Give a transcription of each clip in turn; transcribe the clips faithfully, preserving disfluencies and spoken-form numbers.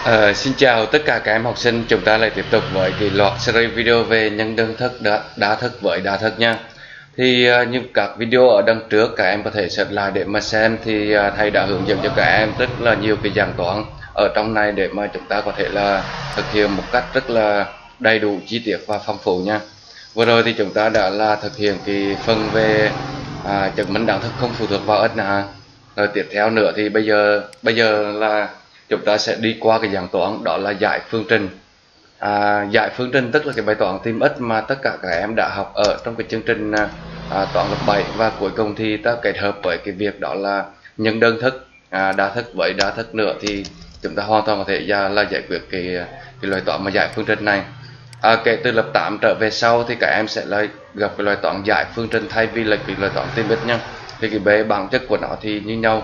Ờ, xin chào tất cả các em học sinh, chúng ta lại tiếp tục với cái loạt series video về nhân đơn thức, đa, đa thức với đa thức nha. Thì uh, như các video ở đằng trước các em có thể search lại để mà xem, thì uh, thầy đã hướng dẫn cho các em rất là nhiều cái dạng toán ở trong này để mà chúng ta có thể là thực hiện một cách rất là đầy đủ, chi tiết và phong phú nha. Vừa rồi thì chúng ta đã là thực hiện cái phần về à, chứng minh đẳng thức không phụ thuộc vào x nè. Rồi tiếp theo nữa thì bây giờ bây giờ là chúng ta sẽ đi qua cái dạng toán đó là giải phương trình. À, giải phương trình tức là cái bài toán tìm x mà tất cả các em đã học ở trong cái chương trình à, toán lớp bảy, và cuối cùng thì ta kết hợp với cái việc đó là nhân đơn thức, à, đa thức với đa thức nữa thì chúng ta hoàn toàn có thể ra là giải quyết cái cái loại toán mà giải phương trình này. À, kể từ lớp tám trở về sau thì các em sẽ là gặp cái loại toán giải phương trình thay vì là cái loại toán tìm x nha. Thì cái bề bản chất của nó thì như nhau.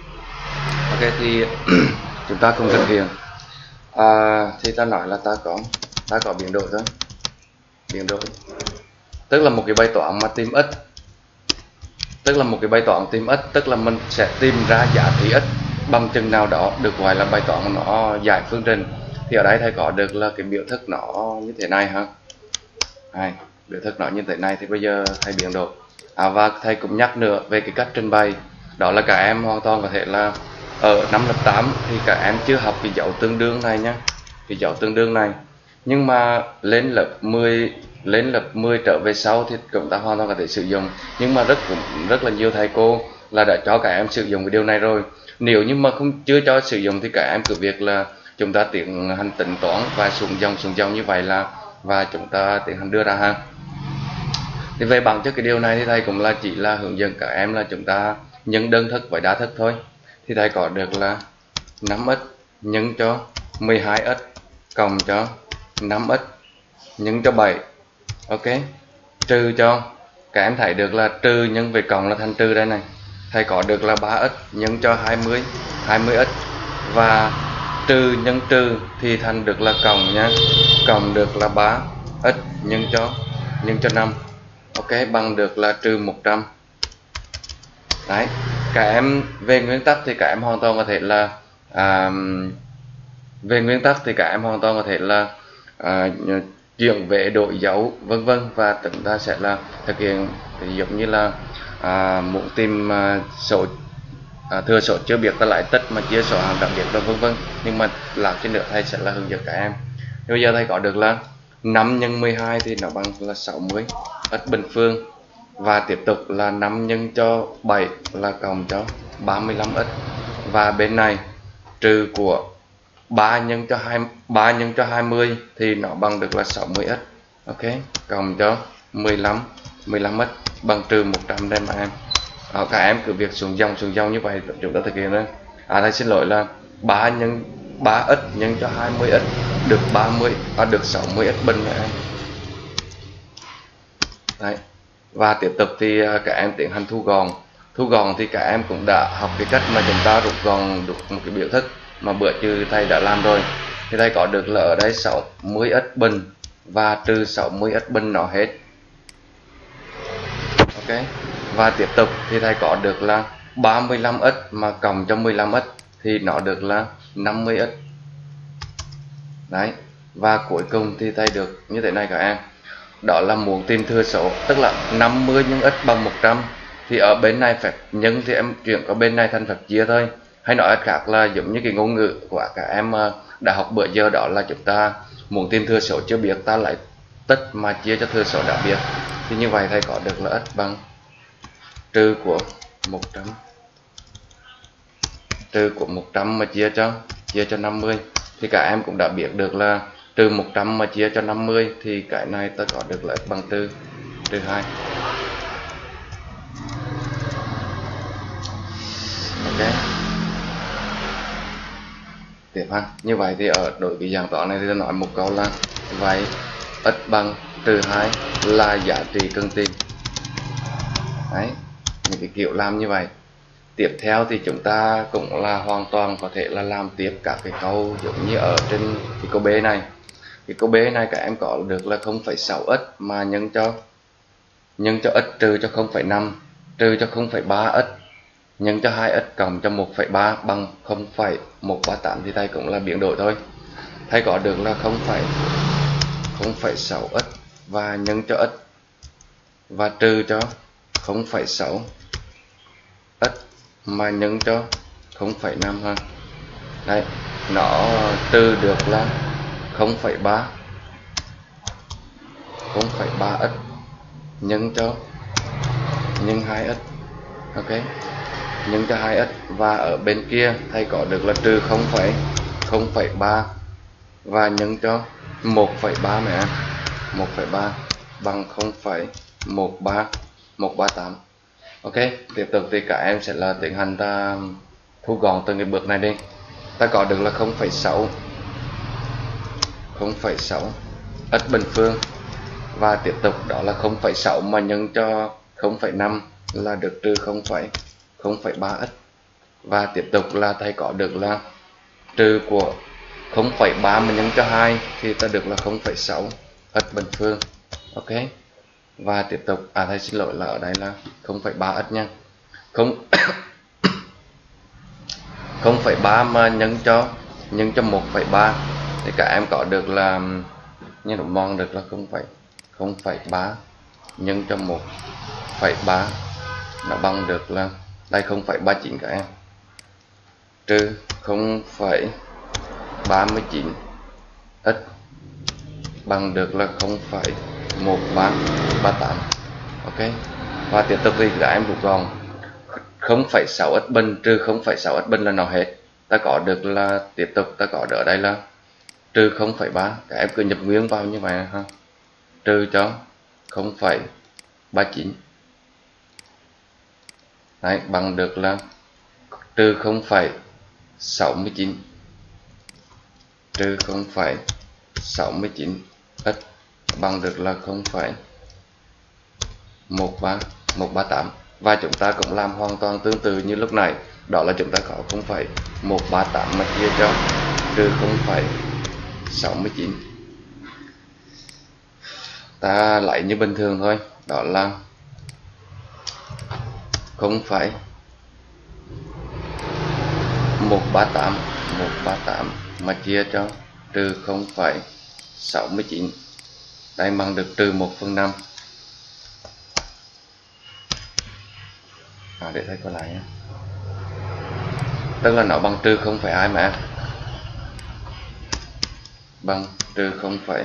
Ok, thì chúng ta cùng thực hiện. À, thì ta nói là ta có ta có biến đổi thôi, biến đổi tức là một cái bài toán mà tìm x, tức là một cái bài toán tìm x tức là mình sẽ tìm ra giá trị x bằng chừng nào đó được gọi là bài toán nó giải phương trình. Thì ở đây thầy có được là cái biểu thức nó như thế này ha. Này, biểu thức nó như thế này thì bây giờ thầy biến đổi. À, và thầy cũng nhắc nữa về cái cách trình bày, đó là các em hoàn toàn có thể là ở năm lớp tám thì các em chưa học cái dấu tương đương này nhé, cái dấu tương đương này, nhưng mà lên lớp mười lên lớp mười trở về sau thì chúng ta hoàn toàn có thể sử dụng. Nhưng mà rất rất là nhiều thầy cô là đã cho các em sử dụng cái điều này rồi. Nếu như mà không chưa cho sử dụng thì các em cứ việc là chúng ta tiến hành tính toán và xuống dòng xuống dòng như vậy là và chúng ta tiến hành đưa ra ha. Thì về bản chất cái điều này thì thầy cũng là chỉ là hướng dẫn các em là chúng ta nhân đơn thức với đa thức thôi. Thì thầy có được là năm x nhân cho mười hai x cộng cho năm x nhân cho bảy. Ok, trừ cho các em thấy được là trừ nhân về cộng là thành trừ đây này. Thầy có được là ba x nhân cho hai mươi hai mươi x, và trừ nhân trừ thì thành được là cộng nha, cộng được là ba x nhân cho nhân cho năm. Ok, bằng được là trừ một trăm. Đấy, các em về nguyên tắc thì các em hoàn toàn có thể là à, về nguyên tắc thì các em hoàn toàn có thể là à, chuyển về đổi dấu vân vân, và chúng ta sẽ là thực hiện ví dụ như là à, muốn tìm à, số à, thừa số chưa biết ta lại tích mà chia số hàng đặc biệt rồi vân vân. Nhưng mà làm trên nữa thầy sẽ là hướng dẫn các em. Thì bây giờ thầy có được là năm nhân mười hai thì nó bằng là sáu mươi x bình phương, và tiếp tục là năm nhân cho bảy là cộng cho ba mươi lăm x, và bên này trừ của ba nhân cho hai ba nhân cho hai mươi thì nó bằng được là sáu mươi x. Ok, cộng cho mười lăm mười lăm x bằng trừ một trăm đây mà em. Đó, các em cứ việc xuống dòng xuống dòng như vậy chúng ta thực hiện thôi. À thầy xin lỗi là ba nhân ba x nhân cho hai mươi x được ba mươi à, được sáu mươi x bình này em. Đấy, và tiếp tục thì các em tiến hành thu gọn. Thu gọn thì các em cũng đã học cái cách mà chúng ta rút gọn được một cái biểu thức mà bữa trừ thầy đã làm rồi. Thì thầy có được là ở đây sáu mươi x bình và trừ sáu mươi x bình nó hết. Ok, và tiếp tục thì thầy có được là ba mươi lăm x mà cộng cho mười lăm x thì nó được là năm mươi x. Đấy, và cuối cùng thì thầy được như thế này các em, đó là muốn tìm thừa số, tức là năm mươi nhân x bằng một trăm thì ở bên này phép nhân thì em chuyển qua bên này thành phép chia thôi. Hay nói cách khác là giống như cái ngôn ngữ của các em đã học bữa giờ, đó là chúng ta muốn tìm thừa số chưa biết ta lại tích mà chia cho thừa số đã biết. Thì như vậy thầy có được là x bằng trừ của một trăm trừ của một trăm mà chia cho chia cho năm mươi. Thì các em cũng đã biết được là trừ một trăm mà chia cho năm mươi thì cái này ta có được là x bằng trừ trừ hai. Ok, tiếp ha. Như vậy thì ở đối với dạng toán này thì ta nói một câu là vậy x bằng trừ hai là giá trị cần tìm. Đấy, những cái kiểu làm như vậy. Tiếp theo thì chúng ta cũng là hoàn toàn có thể là làm tiếp các cái câu giống như ở trên cái câu B này. Cái câu B này các em có được là không phẩy sáu x mà nhân cho nhân cho x trừ cho không phẩy năm trừ cho không phẩy ba x nhân cho hai x cộng cho một phẩy ba bằng không phẩy một ba tám thì thầy cũng là biến đổi thôi. Thầy có được là không phẩy sáu x và nhân cho x và trừ cho không phẩy sáu x mà nhân cho không phẩy năm ha. Đấy, nó trừ được là không phẩy ba x nhân cho nhân hai x. Ok, nhân cho hai x và ở bên kia thầy có được là trừ không phẩy ba và nhân cho một phẩy ba mẹ một phẩy ba bằng không phẩy một ba một ba tám. Ok, tiếp tục thì các em sẽ là tiến hành ta thu gọn từng cái bước này đi. Ta có được là không phẩy sáu x bình phương và tiếp tục đó là không phẩy sáu mà nhân cho không phẩy năm là được trừ không phẩy ba x và tiếp tục là thầy có được là trừ của không phẩy ba mà nhân cho hai thì ta được là không phẩy sáu x bình phương. Ok, và tiếp tục à thầy xin lỗi là ở đây là không phẩy ba x nha. không không phẩy ba mà nhân cho nhân cho một phẩy ba thì các em có được là nhân độ mong được là không phẩy ba nhân cho một phẩy ba nó bằng được là đây không phẩy ba chín các em trừ không phẩy ba chín x bằng được là không phẩy một ba ba tám. Ok, và tiếp tục thì các em rút gọn không phẩy sáu x bình trừ không phẩy sáu x bình là nó hết. Ta có được là tiếp tục ta có được ở đây là trừ không phẩy ba, các em cứ nhập nguyên vào như vậy ha, trừ cho không phẩy ba chín. Đấy, bằng được là trừ không phẩy sáu chín trừ không phẩy sáu chín x bằng được là không phẩy một ba một ba tám. Và chúng ta cũng làm hoàn toàn tương tự như lúc này, đó là chúng ta có không phẩy một ba tám mà chia cho trừ không phẩy sáu chín. Ta lấy như bình thường thôi, đó là không phẩy một ba tám một ba tám mà chia cho trừ không phẩy sáu chín. Đây bằng được trừ một phần năm. À, để thấy có lại nhé. Tức là nó bằng trừ không phẩy hai mà bằng trừ không phẩy.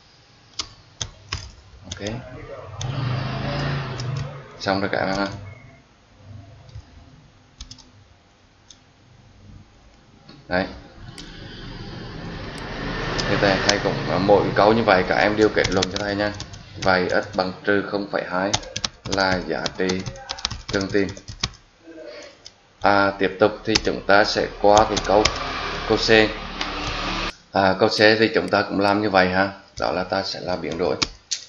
Ok, xong rồi cả em ha. Đấy, thì thầy, thầy cũng mỗi câu như vậy các em đều kết luận cho thầy nha. Vậy x bằng trừ không phẩy hai là giá trị cần tìm. À, tiếp tục thì chúng ta sẽ qua cái câu câu C. À, câu C thì chúng ta cũng làm như vậy ha, đó là ta sẽ là biến đổi.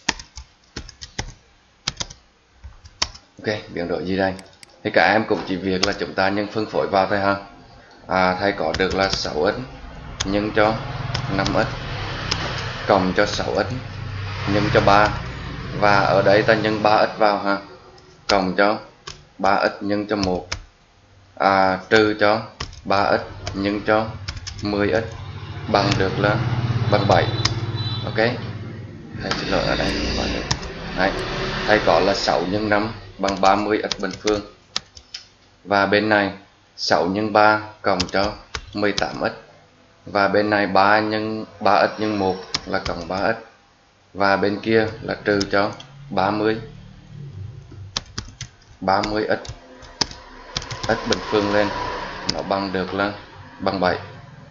Ok, biến đổi gì đây? Thì các em cũng chỉ việc là chúng ta nhân phân phối vào thôi ha. À, thầy có được là sáu x nhân cho năm x cộng cho sáu x nhân cho ba, và ở đây ta nhân ba x vào ha, cộng cho ba x nhân cho một, à, trừ cho ba x nhân cho mười x bằng được là bằng bảy. Ok, thầy xin lỗi ở đây các bạn. Đấy, thầy có là sáu nhân năm bằng ba mươi x bình phương, và bên này sáu nhân ba cộng cho mười tám x, và bên này ba nhân ba x nhân một là cộng ba x, và bên kia là trừ cho ba mươi ba mươi x x bình phương lên, nó bằng được là bằng bảy.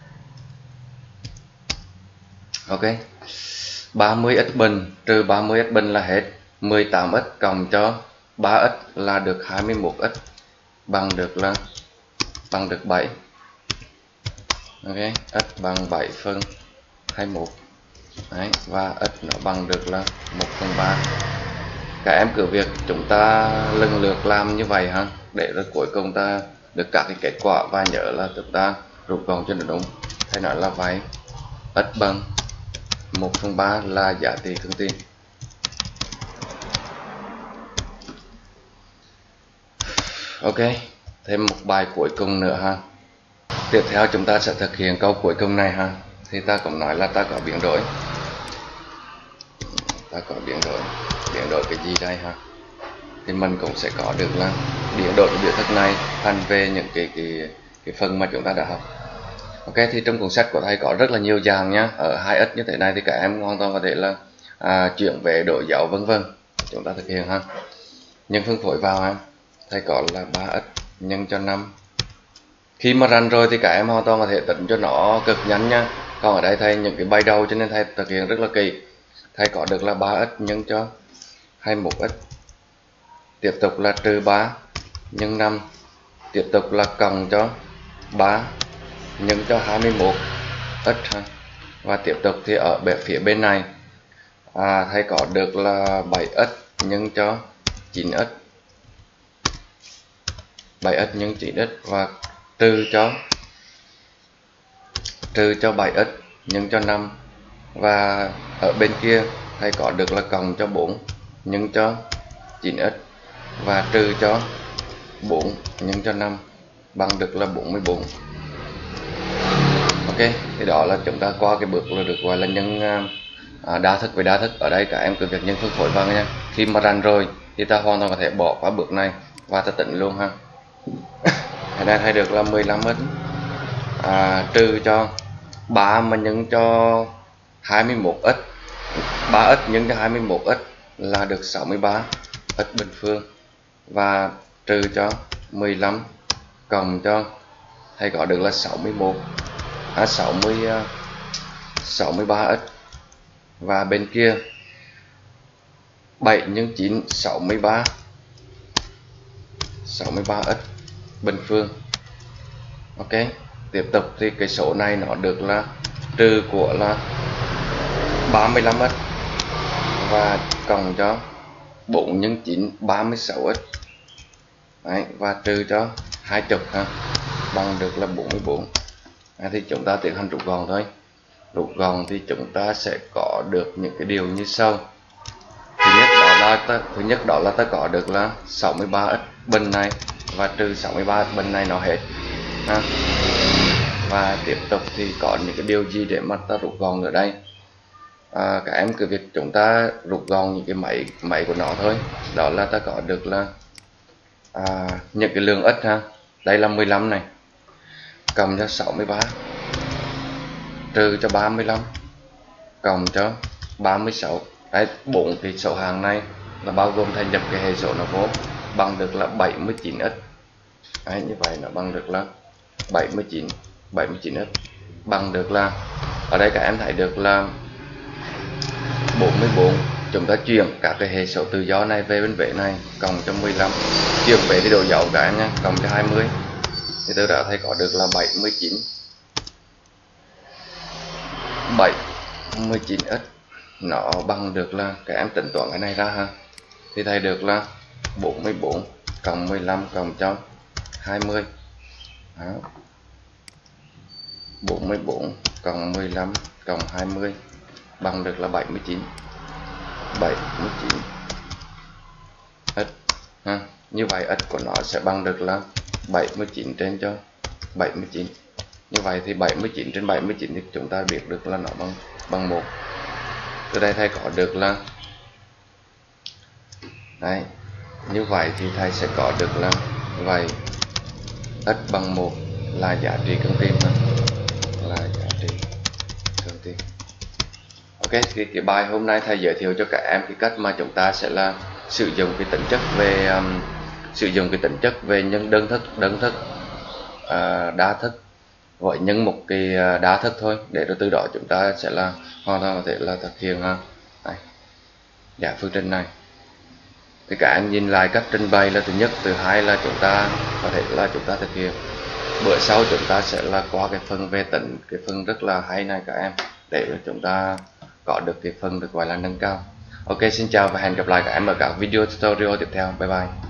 Ok, ba mươi x bình trừ ba mươi x bình là hết, mười tám x cộng cho ba x là được hai mươi mốt x bằng được là bằng được bảy. Ok, x bằng bảy phần hai mươi mốt. Đấy, và x nó bằng được là một phần ba. Các em cứ việc chúng ta lần lượt làm như vậy ha, để rồi cuối cùng ta được các cái kết quả, và nhớ là chúng ta rút gọn cho nó đúng. Hay nói là vậy, x bằng một phần ba là giá trị cần tìm. Ok, thêm một bài cuối cùng nữa ha. Tiếp theo chúng ta sẽ thực hiện câu cuối cùng này ha. Thì ta cũng nói là ta có biến đổi, ta có biến đổi biến đổi cái gì đây ha, thì mình cũng sẽ có được là biến đổi cái biểu thức này thành về những cái cái cái phần mà chúng ta đã học. Ok, thì trong cuốn sách của thầy có rất là nhiều dạng nhá. Ở hai x như thế này thì các em hoàn toàn có thể là à, chuyển về đổi dấu vân vân. Chúng ta thực hiện ha. Nhân phân phối vào ha. Thầy có là ba x nhân cho năm. Khi mà rành rồi thì các em hoàn toàn có thể tính cho nó cực nhanh nha. Còn ở đây thầy những cái bài đầu cho nên thầy thực hiện rất là kỳ. Thầy có được là ba x nhân cho hai mươi mốt x. Tiếp tục là trừ ba nhân năm. Tiếp tục là cộng cho ba nhân cho hai mươi mốt x ha. Và tiếp tục thì ở bên phía bên này à, thầy có được là bảy x nhân cho chín x. bảy x nhân chín x và trừ cho trừ cho bảy x nhân cho năm. Và ở bên kia thầy có được là cộng cho bốn nhân cho chín x và trừ cho bốn nhân cho năm bằng được là bốn mươi bốn. Ok, thì đó là chúng ta qua cái bước là được gọi là nhân à, đa thức với đa thức. Ở đây các em cứ việc nhân phân phối vào nha. Khi mà rành rồi thì ta hoàn toàn có thể bỏ qua bước này và ta tính luôn ha. Ở đây thấy được là mười lăm x à, trừ cho ba mà nhân cho hai mươi mốt x. ba x nhân cho hai mươi mốt x là được sáu mươi ba x bình phương và trừ cho mười lăm cộng cho thầy có được là sáu mươi mốt à, sáu mươi sáu mươi ba x và bên kia bảy nhân chín sáu mươi ba sáu mươi ba x bình phương. Ok, tiếp tục thì cái số này nó được là trừ của là ba mươi lăm x và cộng cho bốn nhân chín ba mươi sáu x. Đấy, và trừ cho hai mươi ha, bằng được là bốn mươi bốn. Đấy, thì chúng ta tiến hành rút gọn thôi. Rút gọn thì chúng ta sẽ có được những cái điều như sau. Thứ nhất đó là ta, thứ nhất đó là ta có được là sáu mươi ba x bên này và trừ sáu mươi ba x bên này nó hết ha. Và tiếp tục thì có những cái điều gì để mà ta rút gọn ở đây. À, các em cứ việc chúng ta rút gọn những cái máy máy của nó thôi. Đó là ta có được là à, những cái lượng x ha. Đây là mười lăm này cộng cho sáu mươi ba trừ cho ba mươi lăm cộng cho ba mươi sáu. Đấy, bốn cái số hạng này là bao gồm thành nhập cái hệ số nó vô bằng được là bảy mươi chín x. Đấy, như vậy nó bằng được là bảy mươi chín bảy mươi chín x bằng được là ở đây các em thấy được là bốn mươi bốn. Chúng ta chuyển các cái hệ số tự do này về bên vế này cộng cho mười lăm, chuyển về thì đổi dấu các em nhé, cộng cho hai mươi thì từ đó thầy có được là bảy mươi chín bảy mươi chín x nó bằng được là các em tính toán cái này ra ha, thì thầy được là bốn mươi bốn cộng mười lăm cộng cho hai mươi. Đó. bốn mươi bốn cộng mười lăm cộng hai mươi bằng được là bảy mươi chín bảy mươi chín x ha. Như vậy x của nó sẽ bằng được là bảy mươi chín trên cho bảy mươi chín. Như vậy thì bảy mươi chín trên bảy mươi chín thì chúng ta biết được là nó bằng bằng một. Từ đây thầy có được là đấy. Như vậy thì thầy sẽ có được là vậy x bằng một là giá trị cần tìm ha. Là giá trị cần tìm. Ok, thì cái bài hôm nay thầy giới thiệu cho các em cái cách mà chúng ta sẽ là sử dụng cái tính chất về um, sử dụng cái tính chất về nhân đơn thức, đơn thức, uh, đa thức gọi nhân một cái đa thức thôi, để rồi từ đó chúng ta sẽ là hoàn toàn có thể là thực hiện ha. Đây, dạng phương trình này thì các em nhìn lại cách trình bày là thứ nhất, thứ hai là chúng ta có thể là chúng ta thực hiện. Bữa sau chúng ta sẽ là qua cái phần về tính, cái phần rất là hay này các em, để chúng ta có được cái phần được gọi là nâng cao. Ok, xin chào và hẹn gặp lại các em ở các video tutorial tiếp theo. Bye bye.